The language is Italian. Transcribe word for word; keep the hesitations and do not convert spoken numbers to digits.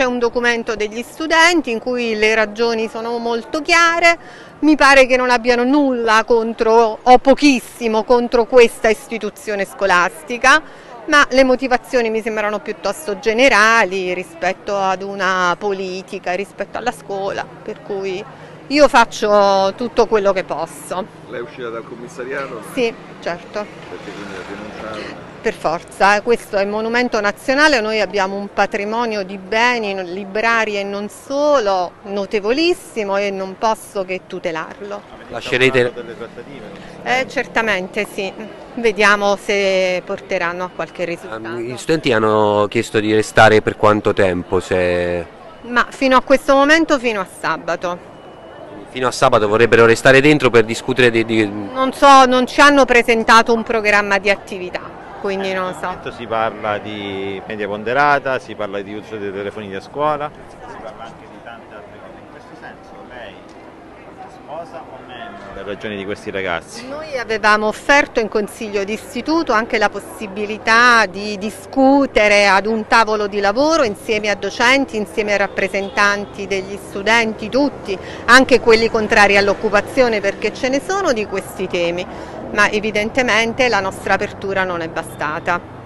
C'è un documento degli studenti in cui le ragioni sono molto chiare, mi pare che non abbiano nulla contro o pochissimo contro questa istituzione scolastica, ma le motivazioni mi sembrano piuttosto generali rispetto ad una politica, rispetto alla scuola, per cui io faccio tutto quello che posso. Lei è uscita dal commissariato? Sì, certo. Perché quindi ha denunciato? Per forza, questo è il monumento nazionale, noi abbiamo un patrimonio di beni librari e non solo notevolissimo e non posso che tutelarlo. Lascerete delle trattative? Eh, certamente sì, vediamo se porteranno a qualche risultato. Gli studenti hanno chiesto di restare per quanto tempo? Se... Ma fino a questo momento fino a sabato. Fino a sabato vorrebbero restare dentro per discutere di... di... Non so, non ci hanno presentato un programma di attività. Quindi non so. Si parla di media ponderata, si parla di uso dei telefoni a scuola, si parla anche di tante altre cose. In questo senso lei sposa o meno le ragioni di questi ragazzi? Noi avevamo offerto in consiglio d'istituto anche la possibilità di discutere ad un tavolo di lavoro insieme a docenti, insieme a rappresentanti degli studenti, tutti, anche quelli contrari all'occupazione, perché ce ne sono di questi temi. Ma evidentemente la nostra apertura non è bastata.